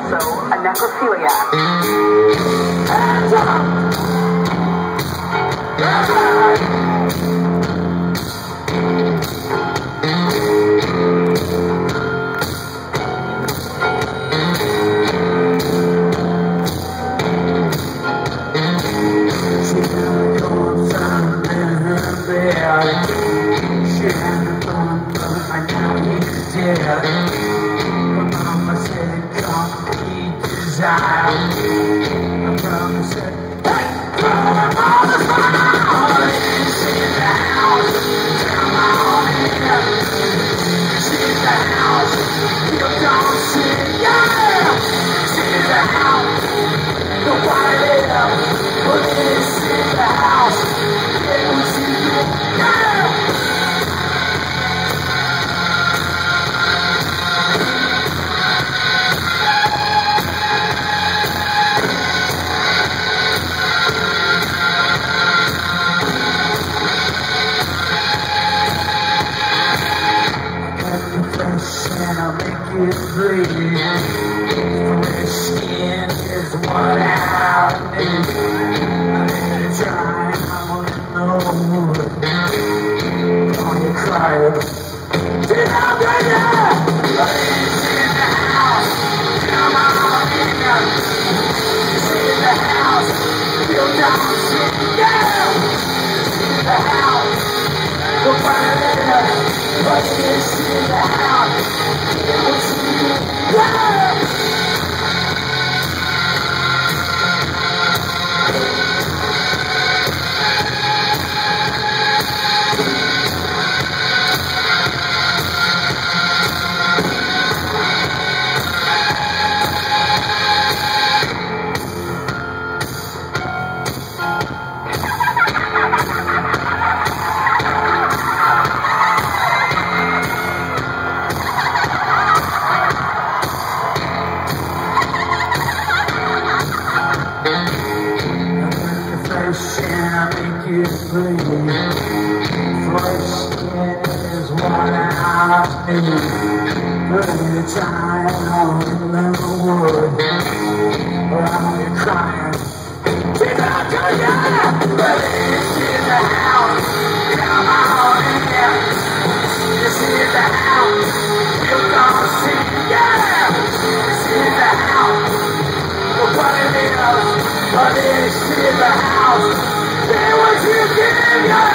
also a necrophiliac. Hands up! Mama said, come eat desire. My brother said, hey, come on the fire. She's in the house. Come on in. She's in the house. You don't see, yeah. She's in the house. Nobody there. Police in the house. They will see you, yeah. And I'll make it bleed. Fresh skin is what I need. I need to try, I wanna know. Are you crying? Did I bring you? She's in the house. Come on in. She's in the house. You don't see, yeah. She's in the house. Nobody there. But she's in the house. I make you bleed. Fresh skin is what I need. Plenty of time in the wood. Are you crying? Did I tell ya? Police in the house. Come on in. This is the house. You don't see, yeah. This is the house. Nobody else. Police in the house. Say what you can, yeah.